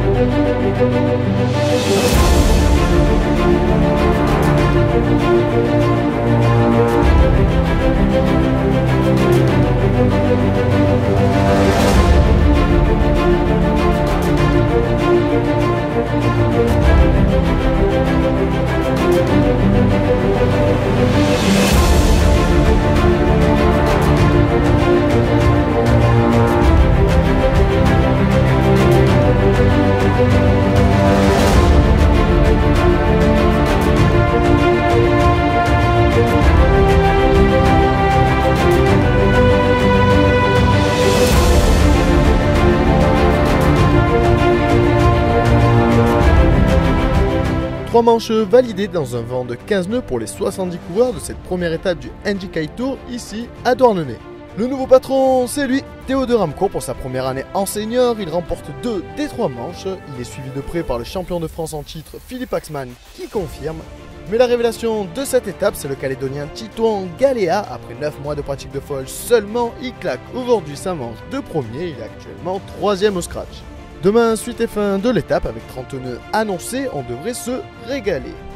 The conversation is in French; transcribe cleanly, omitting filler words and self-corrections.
Trois manches validées dans un vent de 15 nœuds pour les 70 coureurs de cette première étape du NJK Tour ici à Douarnenez. Le nouveau patron, c'est lui, Théo de Ramco. Pour sa première année en senior, il remporte 2 des 3 manches. Il est suivi de près par le champion de France en titre, Philippe Axmann, qui confirme. Mais la révélation de cette étape, c'est le Calédonien Titouan Galéa. Après 9 mois de pratique de folle seulement, il claque aujourd'hui sa manche de premier. Il est actuellement 3ème au scratch. Demain, suite et fin de l'étape, avec 30 nœuds annoncés, on devrait se régaler.